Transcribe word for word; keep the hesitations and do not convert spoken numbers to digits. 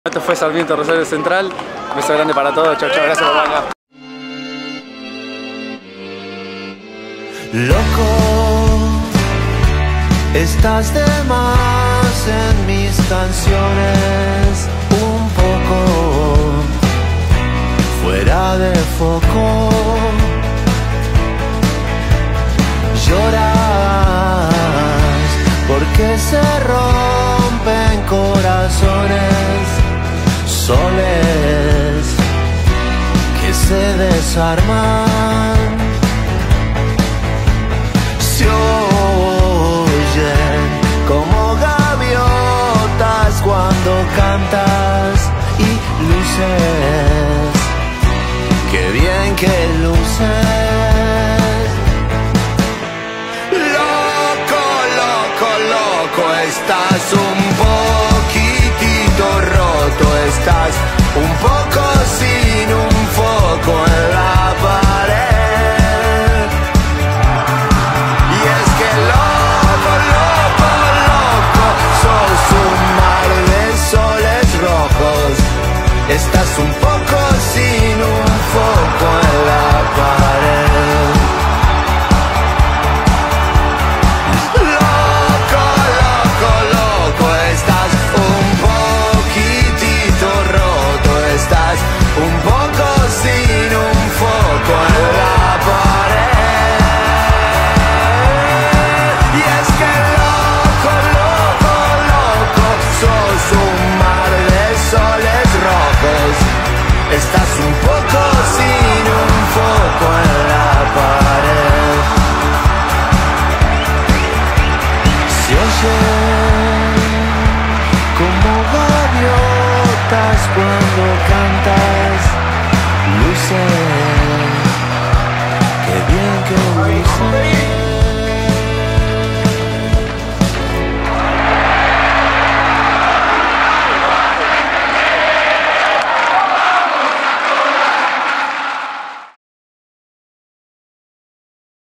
Esto fue Sarmiento Rosario Central. Un beso grande para todos. Chau, chau. Gracias por venir. Loco, estás de más en mis canciones, un poco fuera de foco. Lloras porque se rompen corazones, soles que se desarman. Se oyen como gaviotas cuando cantas y luces, qué bien que luces. Loco, loco, loco, estás un poquitito roto, estás un poco sin un foco en la pared. Loco, loco, loco, sos un mar de soles rojos. Estás un poco sin un foco en la pared. Loco, loco, loco, estás un poquitito roto. Estás un poco sin un foco en la pared. Estás un poco sin un foco en la pared. Se oyen como gaviotas cuando cantas, luces